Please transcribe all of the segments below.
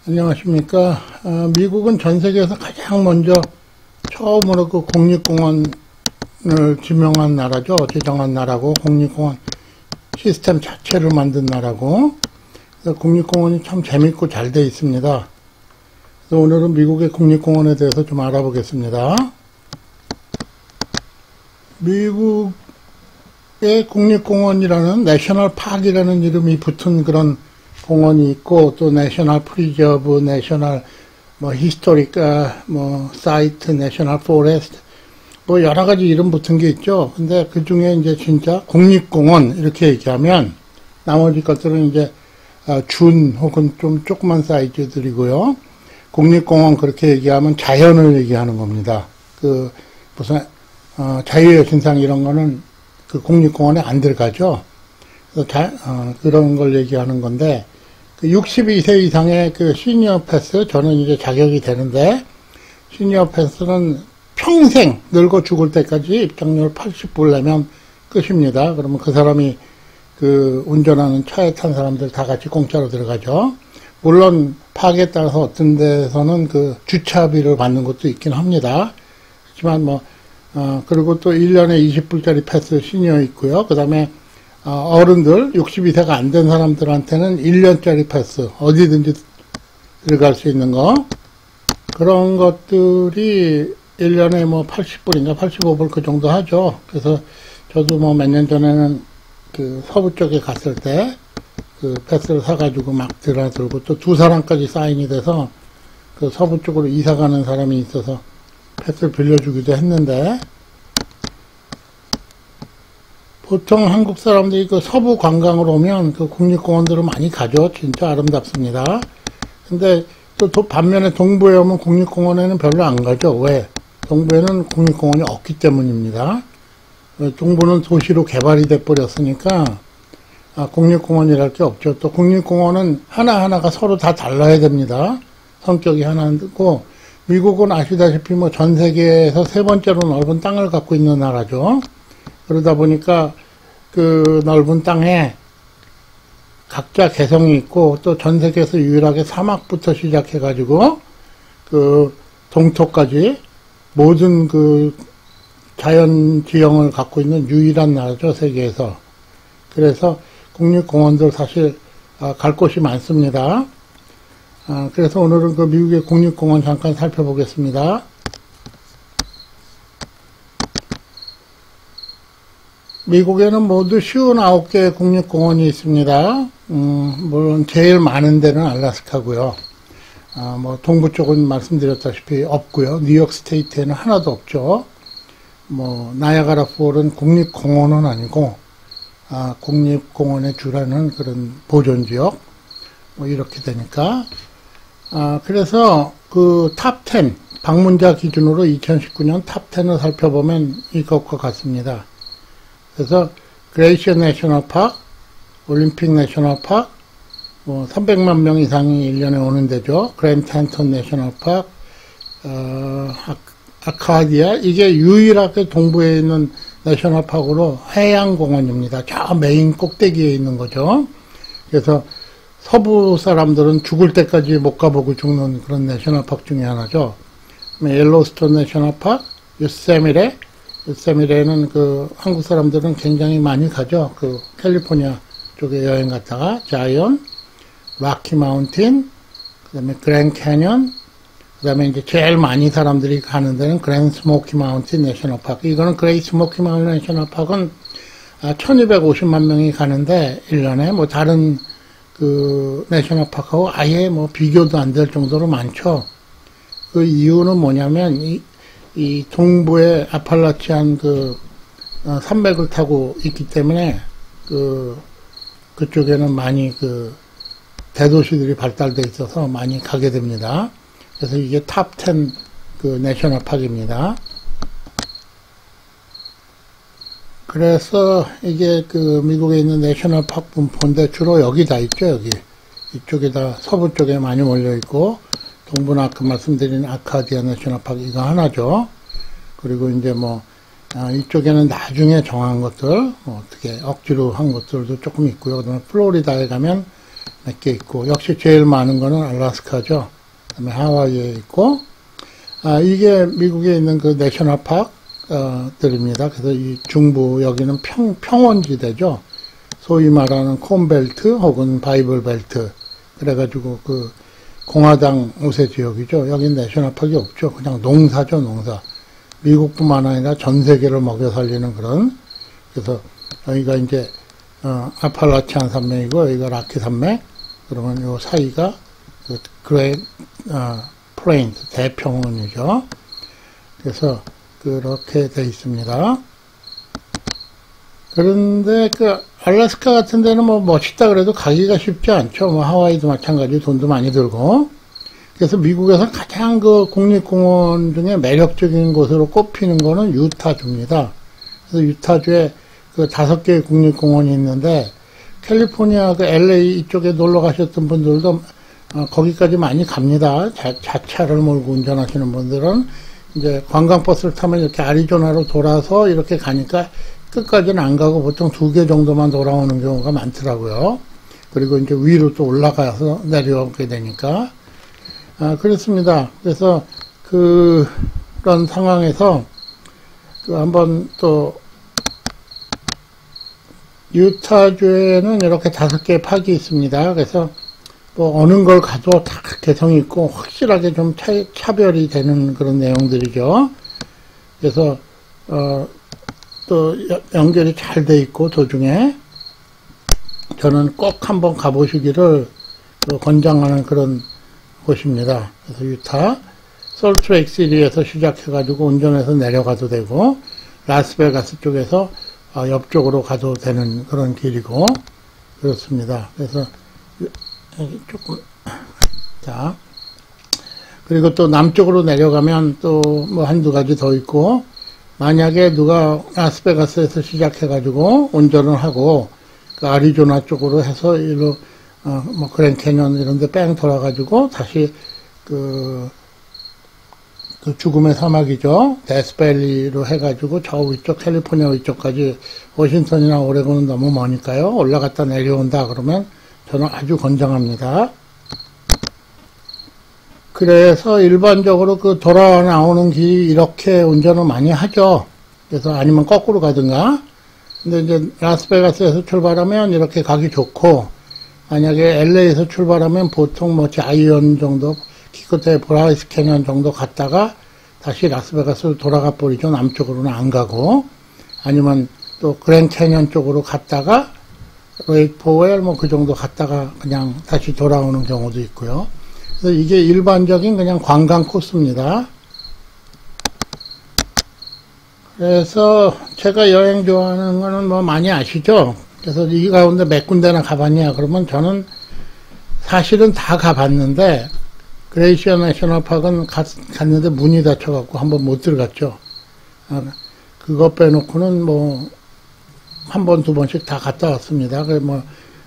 안녕하십니까. 미국은 전 세계에서 가장 먼저 처음으로 그 국립공원을 지명한 나라죠. 지정한 나라고, 국립공원 시스템 자체를 만든 나라고. 국립공원이 참 재밌고 잘 되어 있습니다. 그래서 오늘은 미국의 국립공원에 대해서 좀 알아보겠습니다. 미국의 국립공원이라는 내셔널 파크이라는 이름이 붙은 그런 공원이 있고, 또 내셔널 프리저브, 내셔널 히스토릭 사이트, 내셔널 포레스트 여러 가지 이름 붙은 게 있죠. 근데 그 중에 이제 진짜 국립공원 이렇게 얘기하면 나머지 것들은 이제 준 혹은 좀 조그만 사이즈들이고요. 국립공원 그렇게 얘기하면 자연을 얘기하는 겁니다. 그 무슨 자유여신상 이런 거는 그 국립공원에 안 들어가죠. 그래서 그런 걸 얘기하는 건데, 그 62세 이상의 그 시니어 패스, 저는 이제 자격이 되는데, 시니어 패스는 평생 늙어 죽을 때까지 입장료를 80불 내면 끝입니다. 그러면 그 사람이 그 운전하는 차에 탄 사람들 다 같이 공짜로 들어가죠. 물론 파악에 따라서 어떤 데서는 그 주차비를 받는 것도 있긴 합니다. 하지만 그리고 또 1년에 20불짜리 패스 시니어 있고요. 그 다음에 어른들 62세가 안 된 사람들한테는 1년짜리 패스 어디든지 들어갈 수 있는 거, 그런 것들이 1년에 80불인가 85불 그 정도 하죠. 그래서 저도 몇 년 전에는 그 서부 쪽에 갔을 때 그 패스를 사가지고 막 들고 또 두 사람까지 사인이 돼서 그 서부 쪽으로 이사 가는 사람이 있어서 패스를 빌려주기도 했는데, 보통 한국 사람들이 그 서부 관광으로 오면 그 국립공원들을 많이 가죠. 진짜 아름답습니다. 근데 또 반면에 동부에 오면 국립공원에는 별로 안 가죠. 왜? 동부에는 국립공원이 없기 때문입니다. 동부는 도시로 개발이 돼 버렸으니까 국립공원이랄 게 없죠. 또 국립공원은 하나하나가 서로 다 달라야 됩니다. 성격이 하나고, 미국은 아시다시피 전 세계에서 세 번째로 넓은 땅을 갖고 있는 나라죠. 그러다 보니까 그 넓은 땅에 각자 개성이 있고, 또 전 세계에서 유일하게 사막부터 시작해가지고 그 동토까지 모든 그 자연 지형을 갖고 있는 유일한 나라죠, 세계에서. 그래서 국립공원들 사실 갈 곳이 많습니다. 그래서 오늘은 그 미국의 국립공원 잠깐 살펴보겠습니다. 미국에는 모두 59개의 국립공원이 있습니다. 물론 제일 많은 데는 알래스카고요. 동부 쪽은 말씀드렸다시피 없고요. 뉴욕 스테이트에는 하나도 없죠. 나야가라 폴은 국립공원은 아니고 국립공원에 주라는 그런 보존지역 이렇게 되니까, 그래서 그 탑 10 방문자 기준으로 2019년 탑 10을 살펴보면 이것과 같습니다. 그래서 그레이시어 내셔널 파크, 올림픽 내셔널 파크, 300만 명 이상이 1년에 오는 데죠. 그랜드 텐턴 내셔널 파크, 아카디아, 이게 유일하게 동부에 있는 내셔널 파크로 해양공원입니다. 저 메인 꼭대기에 있는 거죠. 그래서 서부 사람들은 죽을 때까지 못 가보고 죽는 그런 내셔널 파크 중에 하나죠. 옐로스톤 내셔널 파크, 요세미레는 그 한국 사람들은 굉장히 많이 가죠. 그 캘리포니아 쪽에 여행 갔다가 자이언, 락키 마운틴, 그 다음에 그랜드 캐년, 그 다음에 이제 제일 많이 사람들이 가는 데는 그랜드 스모키 마운틴 내셔널 파크. 이거는 그레이트 스모키 마운틴 내셔널 파크는 1250만 명이 가는데 1년에 다른 그 내셔널 파크하고 아예 비교도 안 될 정도로 많죠. 그 이유는 뭐냐면 이 동부의 아팔라치안 그 산맥을 타고 있기 때문에 그쪽에는 많이 그 대도시들이 발달돼 있어서 많이 가게 됩니다. 그래서 이게 탑 10 그 내셔널 파크입니다. 그래서 이게 그 미국에 있는 내셔널 파크 분포인데 주로 여기 다 있죠. 여기 이쪽에다 서부 쪽에 많이 몰려 있고, 동부는 아까 말씀드린 아카디아 내셔널 파크 이거 하나죠. 그리고 이제 이쪽에는 나중에 정한 것들, 어떻게 억지로 한 것들도 조금 있고요. 그다음에 플로리다에 가면 몇 개 있고, 역시 제일 많은 거는 알래스카죠. 그다음에 하와이에 있고, 이게 미국에 있는 그 내셔널 파크들입니다. 그래서 이 중부, 여기는 평원지대죠. 소위 말하는 콘벨트 혹은 바이블 벨트. 그래가지고 그 공화당 우세 지역이죠. 여긴 내셔널 파크가 없죠. 그냥 농사죠, 농사. 미국뿐만 아니라 전 세계를 먹여 살리는 그런, 그래서 여기가 이제 아팔라치안 산맥이고 여기가 라키 산맥. 그러면 요 사이가 그 플레인스 대평원이죠. 그래서 그렇게 돼 있습니다. 그런데 그 알래스카 같은 데는 뭐 멋있다 그래도 가기가 쉽지 않죠. 뭐 하와이도 마찬가지 돈도 많이 들고. 그래서 미국에서 가장 그 국립공원 중에 매력적인 곳으로 꼽히는 거는 유타주입니다. 그래서 유타주에 그 5개의 국립공원이 있는데 캘리포니아 그 LA 이쪽에 놀러 가셨던 분들도 거기까지 많이 갑니다. 자차를 몰고 운전하시는 분들은 이제 관광버스를 타면 이렇게 아리조나로 돌아서 이렇게 가니까 끝까지는 안 가고 보통 2개 정도만 돌아오는 경우가 많더라고요. 그리고 이제 위로 또 올라가서 내려오게 되니까. 그렇습니다. 그래서 그런 상황에서 한번 또 유타주에는 이렇게 5개의 파크가 있습니다. 그래서 뭐 어느 걸 가도 다 개성 있고 확실하게 좀 차별이 되는 그런 내용들이죠. 그래서 또 연결이 잘 돼 있고 도중에 저는 꼭 한번 가보시기를 권장하는 그런 곳입니다. 그래서 유타 솔트레이크 시리에서 시작해가지고 운전해서 내려가도 되고 라스베가스 쪽에서 옆쪽으로 가도 되는 그런 길이고 그렇습니다. 그래서 조금 자 그리고 또 남쪽으로 내려가면 또 뭐 한두 가지 더 있고 만약에 누가 라스베가스에서 시작해가지고 운전을 하고 그 아리조나 쪽으로 해서 일로 뭐 그랜드 캐년 이런 데 뺑 돌아가지고 다시 그 죽음의 사막이죠. 데스밸리로 해가지고 저 위쪽 캘리포니아 위쪽까지 워싱턴이나 오레곤은 너무 머니까요. 올라갔다 내려온다 그러면 저는 아주 권장합니다. 그래서 일반적으로 그 돌아 나오는 길이 이렇게 운전을 많이 하죠. 그래서 아니면 거꾸로 가든가. 근데 이제 라스베가스에서 출발하면 이렇게 가기 좋고, 만약에 LA에서 출발하면 보통 뭐 자이언 정도, 기껏해 브라이스 캐년 정도 갔다가 다시 라스베가스로 돌아가 버리죠. 남쪽으로는 안 가고. 아니면 또 그랜드 캐년 쪽으로 갔다가 레이크 포웰 뭐 그 정도 갔다가 그냥 다시 돌아오는 경우도 있고요. 그래서 이게 일반적인 그냥 관광 코스입니다. 그래서 제가 여행 좋아하는 거는 뭐 많이 아시죠? 그래서 이 가운데 몇 군데나 가봤냐? 그러면 저는 사실은 다 가봤는데 그레이시아 내셔널 파크는 갔는데 문이 닫혀갖고 한번 못 들어갔죠. 그거 빼놓고는 뭐 한 번, 2번씩 다 갔다 왔습니다. 그래 뭐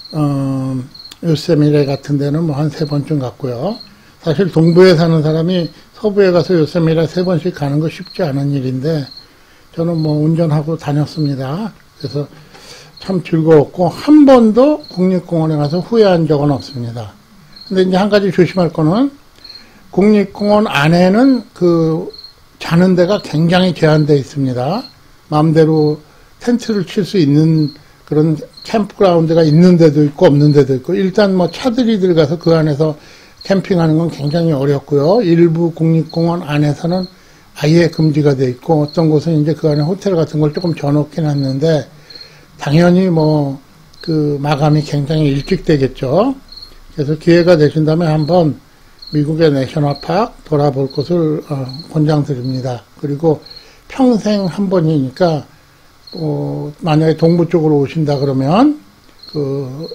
요세미레 같은 데는 뭐 한 3번쯤 갔고요. 사실 동부에 사는 사람이 서부에 가서 요세미레 3번씩 가는 거 쉽지 않은 일인데 저는 뭐 운전하고 다녔습니다. 그래서 참 즐거웠고 한 번도 국립공원에 가서 후회한 적은 없습니다. 근데 이제 한 가지 조심할 거는 국립공원 안에는 그 자는 데가 굉장히 제한되어 있습니다. 마음대로 텐트를 칠 수 있는 그런 캠프그라운드가 있는 데도 있고 없는 데도 있고 일단 뭐 차들이 들어가서 그 안에서 캠핑하는 건 굉장히 어렵고요. 일부 국립공원 안에서는 아예 금지가 돼 있고 어떤 곳은 이제 그 안에 호텔 같은 걸 조금 져놓긴 했는데 당연히 뭐 그 마감이 굉장히 일찍 되겠죠. 그래서 기회가 되신다면 한번 미국의 내셔널 파크 돌아볼 것을 권장드립니다. 그리고 평생 한 번이니까 만약에 동부 쪽으로 오신다 그러면 그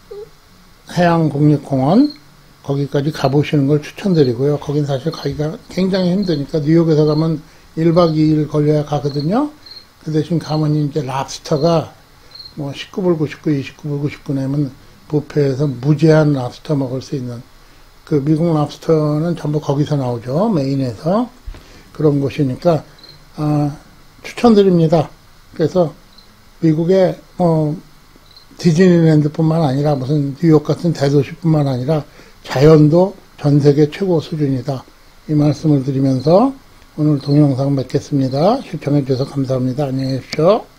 해양국립공원 거기까지 가보시는 걸 추천드리고요. 거긴 사실 가기가 굉장히 힘드니까 뉴욕에서 가면 1박 2일 걸려야 가거든요. 그 대신 가면 이제 랍스터가 뭐 19불 99, 29불 99 내면 뷔페에서 무제한 랍스터 먹을 수 있는 그 미국 랍스터는 전부 거기서 나오죠. 메인에서 그런 곳이니까 추천드립니다. 그래서 미국에 디즈니랜드뿐만 아니라 무슨 뉴욕 같은 대도시뿐만 아니라 자연도 전 세계 최고 수준이다. 이 말씀을 드리면서 오늘 동영상 맺겠습니다. 시청해 주셔서 감사합니다. 안녕히 계십시오.